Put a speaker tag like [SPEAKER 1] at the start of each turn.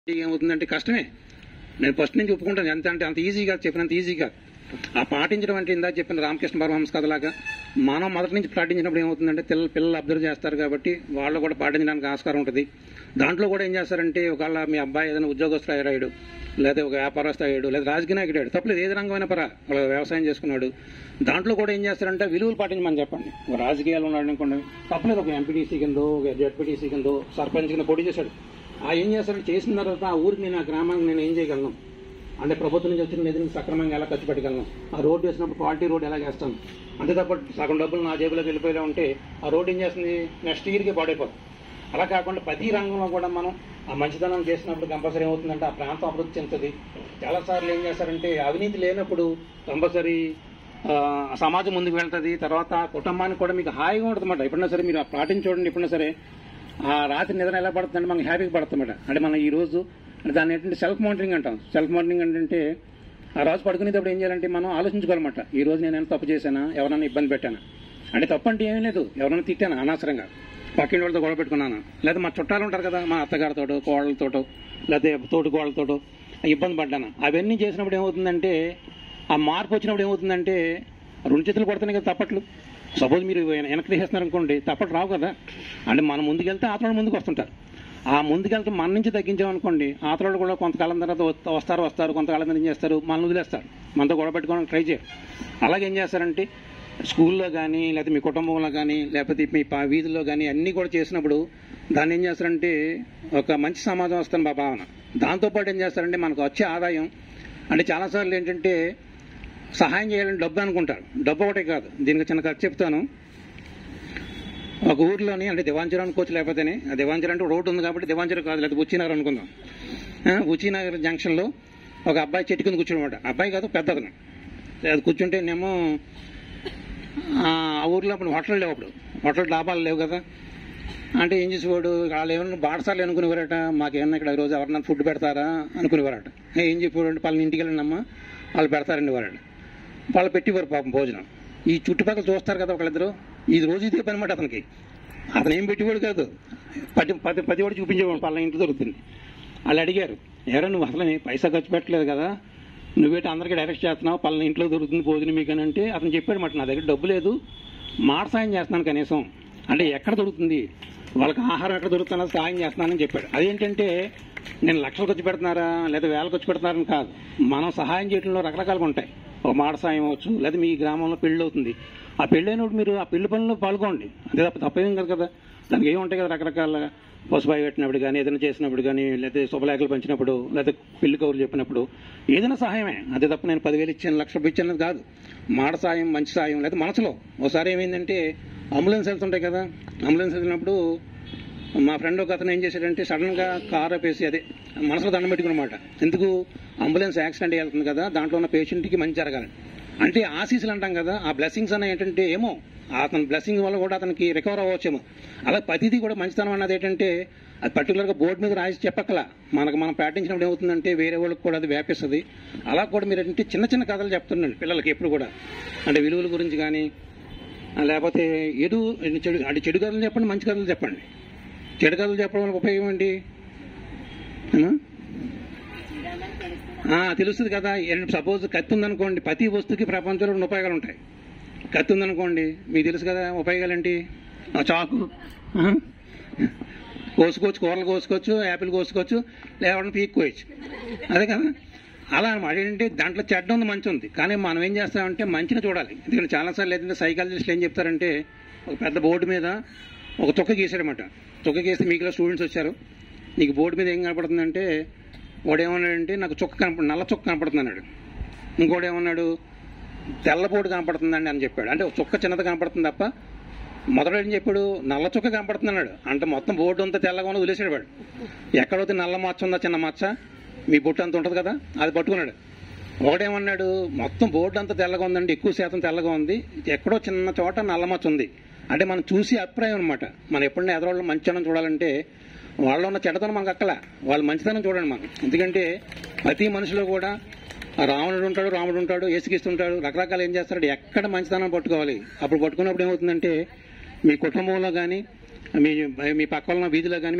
[SPEAKER 1] ఏమవుతుందంటే కష్టమే. నేను ఫస్ట్ నుంచి ఒప్పుకుంటాను. ఎంత అంటే అంత ఈజీగా చెప్పినంత ఈజీగా ఆ పాటించడం అంటే ఇందాక చెప్పిన రామకృష్ణ పరమహంస కథలాగా మనం మొదటి నుంచి పాటించినప్పుడు ఏమవుతుందంటే పిల్లలు అబ్జర్వ్ చేస్తారు కాబట్టి వాళ్ళు కూడా పాటించడానికి ఆస్కారం ఉంటుంది. దాంట్లో కూడా ఏం చేస్తారంటే ఒకవేళ మీ అబ్బాయి ఏదైనా ఉద్యోగస్తులు అయ్యాడు, లేదా ఒక వ్యాపారస్తు అయ్యాడు, లేదా రాజకీయ నాయకుడు అయ్యాడు, తప్పలేదు ఏది రంగమైన వాళ్ళు వ్యవసాయం చేసుకున్నాడు, దాంట్లో కూడా ఏం చేస్తారంటే విలువలు పాటించమని చెప్పండి. ఒక రాజకీయాలు ఉన్నాడు అనుకోండి, తప్పలేదు ఒక ఎంపీటీసీ కిందో ఒక జడ్పీటీసీ కిందో సర్పంచ్ కింద పోటీ చేశాడు. ఏం చేస్తారంటే చేసిన తర్వాత ఆ ఊరికి నేను ఆ గ్రామానికి నేను ఏం చేయగలను అంటే ప్రభుత్వం నుంచి వచ్చిన నిధులను సక్రమంగా ఎలా ఖర్చు పెట్టగలను, ఆ రోడ్డు వేసినప్పుడు క్వాలిటీ రోడ్ ఎలా చేస్తాను, అంతే తప్ప సగం డబ్బులు నా జేబులోకి వెళ్ళిపోయేలా ఉంటే ఆ రోడ్డు ఏం చేస్తుంది నెక్స్ట్ ఇయర్కి పాడైపోతుంది. అలా కాకుండా ప్రతి రంగంలో కూడా మనం ఆ మంచితనం చేసినప్పుడు కంపల్సరీ ఏమవుతుందంటే ఆ ప్రాంతం అభివృద్ధి చెందుతుంది. చాలాసార్లు ఏం చేస్తారంటే అవినీతి లేనప్పుడు కంపల్సరీ సమాజం ముందుకు వెళ్తుంది. తర్వాత కుటుంబానికి కూడా మీకు హాయిగా ఉంటుంది అన్నమాట. ఎప్పుడైనా సరే మీరు పాటించి చూడండి, ఎప్పుడైనా సరే ఆ రాత్రి నిద్ర ఎలా పడుతుందంటే మనకి హ్యాపీగా పడుతుందన్నమాట. అంటే మనం ఈ రోజు దాన్ని ఏంటంటే సెల్ఫ్ మానిటరింగ్ అంటాం. సెల్ఫ్ మానిటరింగ్ అంటే ఆ రోజు పడుకునేటప్పుడు ఏం చేయాలంటే మనం ఆలోచించుకోవాలన్నమాట. ఈ రోజు నేను తప్పు చేశానా, ఎవరైనా ఇబ్బంది పెట్టానా, అంటే తప్పు అంటే ఏమీ లేదు, ఎవరైనా తిట్టానా అనవసరంగా, పక్కింటి వాళ్ళతో గొడవ పెట్టుకున్నాను, లేదా మా చుట్టాలు ఉంటారు కదా మా అత్తగారితోటో కోడలతోటో లేదా తోటి కోడలతోటో ఇబ్బంది పడ్డాను. అవన్నీ చేసినప్పుడు ఏమవుతుందంటే ఆ మార్పు వచ్చినప్పుడు ఏమవుతుందంటే రెండు చేతులు కొడుతున్నాయి కదా తప్పట్లు. సపోజ్ మీరు వెనక్కి తీసేస్తున్నారు అనుకోండి, తప్పట్లు రావు కదా. అంటే మనం ముందుకెళ్తే ఆతలు ముందుకు వస్తుంటారు. ఆ ముందుకెళ్తే మన నుంచి తగ్గించామనుకోండి, ఆతలు కూడా కొంతకాలం తర్వాత వస్తారు కొంతకాలం ఏం చేస్తారు మనల్ని వదిలేస్తారు, మనతో గొడవ పెట్టుకోవడానికి ట్రై చేయరు. అలాగే ఏం చేస్తారంటే స్కూల్లో కానీ లేకపోతే మీ కుటుంబంలో కానీ లేకపోతే మీ వీధుల్లో కానీ అన్నీ కూడా చేసినప్పుడు దాన్ని ఏం చేస్తారంటే ఒక మంచి సమాజం వస్తుంది మా భావన. దాంతోపాటు ఏం చేస్తారంటే మనకు వచ్చే ఆదాయం అంటే చాలాసార్లు ఏంటంటే సహాయం చేయాలని డబ్బు అనుకుంటారు. డబ్బు ఒకటే కాదు, దీనికి చిన్న ఖర్చు చెప్తాను. ఒక ఊర్లోని అంటే దివాంజర్ అనుకోవచ్చు, లేకపోతేనే దివాంజర్ అంటే రోడ్డు ఉంది కాబట్టి దివాంజర్ కాదు, లేకపోతే ఉచ్చినగర్ అనుకుందాం. ఉచ్చినగర్ జంక్షన్లో ఒక అబ్బాయి చెట్టు కింద కూర్చున్నమాట. అబ్బాయి కాదు పెద్ద అతను. అది కూర్చుంటేనేమో ఆ ఊర్లో అప్పుడు హోటల్ లేవు, అప్పుడు హోటల్ డాబాలు లేవు కదా. అంటే ఏం చేసేవాడు, వాళ్ళు ఏమన్నా బాటసార్లు అనుకునేవారట, మాకేమన్నా ఇక్కడ ఈరోజు ఎవరన్నా ఫుడ్ పెడతారా అనుకునేవారట. ఏం చెప్పేవాడు, వాళ్ళని ఇంటికి వెళ్ళినమ్మా వాళ్ళు పెడతారండి వారట. వాళ్ళు పెట్టేవారు పాపం భోజనం. ఈ చుట్టుపక్కల చూస్తారు కదా ఒకళ్ళిద్దరు, ఇది రోజు ఇదే పని మాట అతనికి. అతను ఏం పెట్టేవాడు కాదు, పది వాడు చూపించేవాడు వాళ్ళ ఇంట్లో దొరుకుతుంది. వాళ్ళు అడిగారు, ఎవరో నువ్వు అసలు పైసా ఖర్చు పెట్టలేదు కదా, నువ్వేంటి అందరికీ డైరెక్ట్ చేస్తున్నావు, పలానా ఇంట్లో దొరుకుతుంది భోజనం మీకు అని అంటే అతను చెప్పాడు మాట, నా దగ్గర డబ్బు లేదు, మాట సాయం చేస్తున్నాను కనీసం, అంటే ఎక్కడ దొరుకుతుంది వాళ్ళకి ఆహారం ఎక్కడ దొరుకుతున్నా సాయం చేస్తున్నానని చెప్పాడు. అదేంటంటే నేను లక్షలు ఖర్చు పెడుతున్నారా లేదా వేల ఖర్చు పెడుతున్నారని కాదు, మనం సహాయం చేయడంలో రకరకాలుగా ఉంటాయి. ఒక మాట సాయం అవ్వచ్చు, లేదా మీ గ్రామంలో పెళ్లి అవుతుంది, ఆ పెళ్లి అయినప్పుడు మీరు ఆ పెళ్లి పనుల్లో పాల్గొండి, అంతే తప్పేం కాదు కదా. దానికి ఏముంటాయి కదా రకరకాల పసుబాయి పెట్టినప్పుడు కానీ ఏదైనా చేసినప్పుడు కానీ లేకపోతే శుభలేఖలు పంచినప్పుడు లేకపోతే పెళ్లి కౌరులు చెప్పినప్పుడు ఏదైనా సహాయమే. అదే తప్ప నేను 10,000 ఇచ్చాను 1,00,000 ఇచ్చాను కాదు. మాట సాయం మంచి సాయం, లేదా మనసులో ఒకసారి ఏమైందంటే అంబులెన్స్ వెళ్తుంటాయి కదా, అంబులెన్స్ వెళ్ళినప్పుడు మా ఫ్రెండ్ ఒక అతను ఏం చేశాడంటే సడన్గా కార్ ఆపేసి అదే మనసులో దండం పెట్టుకున్నమాట, ఎందుకు అంబులెన్స్ యాక్సిడెంట్ వెళ్తుంది కదా, దాంట్లో ఉన్న పేషెంట్కి మంచి జరగాలి అంటే ఆశీస్సులు అంటాం కదా. ఆ బ్లెస్సింగ్స్ అన్న ఏంటంటే ఏమో అతని బ్లెస్సింగ్ వల్ల కూడా అతనికి రికవర్ అవ్వచ్చేమో. అలా ప్రతిదీ కూడా మంచితనం అన్నది ఏంటంటే అది పర్టికులర్గా బోర్డు మీద రాసి చెప్పక్కలా, మనం పాటించినప్పుడు ఏమవుతుందంటే వేరే వాళ్ళకి కూడా అది వ్యాపిస్తుంది. అలా కూడా మీరు ఏంటంటే చిన్న చిన్న కథలు చెప్తుండండి పిల్లలకి ఎప్పుడు కూడా, అంటే విలువల గురించి కానీ లేకపోతే చెడు కథలు చెప్పండి, మంచి కథలు చెప్పండి. చెడు కథలు చెప్పడం వల్ల ఉపయోగం ఏంటి తెలుస్తుంది కదా. సపోజ్ కత్తి ఉందనుకోండి, ప్రతి వస్తువుకి ప్రపంచంలో 2 ఉపయోగాలు ఉంటాయి. కత్తి ఉందనుకోండి మీకు తెలుసు కదా ఉపయోగాలు ఏంటి, చాకు కోసుకోవచ్చు, కూరలు కోసుకోవచ్చు, యాపిల్ కోసుకోవచ్చు, లేకపోతే పీక్కోవచ్చు, అదే కదా. అలా అనమాట. ఏంటంటే దాంట్లో చెడ్డ ఉంది మంచి ఉంది, కానీ మనం ఏం చేస్తామంటే మంచిని చూడాలి. ఎందుకంటే చాలాసార్లు ఏంటంటే సైకాలజిస్టులు ఏం చెప్తారంటే ఒక పెద్ద బోర్డు మీద ఒక చుక్క గీసాడనమాట. చుక్క గీస్తే మీకులో స్టూడెంట్స్ వచ్చారు, నీకు బోర్డు మీద ఏం కనపడుతుందంటే వాడు ఏమన్నాడంటే నాకు నల్ల చుక్క కనపడుతుంది అన్నాడు. ఇంకోటి ఏమన్నాడు తెల్ల బోర్డు కనపడుతుందండి అని చెప్పాడు. అంటే చుక్క చిన్నది కనపడుతుంది తప్ప మొదట ఏం చెప్పాడు నల్ల చుక్క కనపడుతుంది అన్నాడు. అంటే మొత్తం బోర్డు అంతా తెల్లగా ఉన్నది వదిలేసాడు వాడు. ఎక్కడైతే నల్ల మచ్చ ఉందా చిన్న మచ్చ మీ బొట్టు అంత ఉంటుంది కదా అది పట్టుకున్నాడు. ఒకటేమన్నాడు మొత్తం బోర్డు అంతా తెల్లగా ఉందండి, ఎక్కువ శాతం తెల్లగా ఉంది, ఎక్కడో చిన్న చోట నల్ల మచ్చ ఉంది. అంటే మనం చూసి అభిప్రాయం అనమాట. మనం ఎప్పుడైనా ఎదరోళ్ళు మంచితనం చూడాలంటే వాళ్ళలో ఉన్న చెడ్డతనం మనకు అక్కల, వాళ్ళు మంచితనం చూడండి మనం. ఎందుకంటే ప్రతి మనిషిలో కూడా రావణుడు ఉంటాడు, ఏసుకిస్తుంటాడు, రకరకాలు ఏం చేస్తాడు, ఎక్కడ మంచితనం పట్టుకోవాలి. అప్పుడు పట్టుకున్నప్పుడు ఏమవుతుందంటే మీ కుటుంబంలో కానీ మీ పక్కన వీధిలో కానీ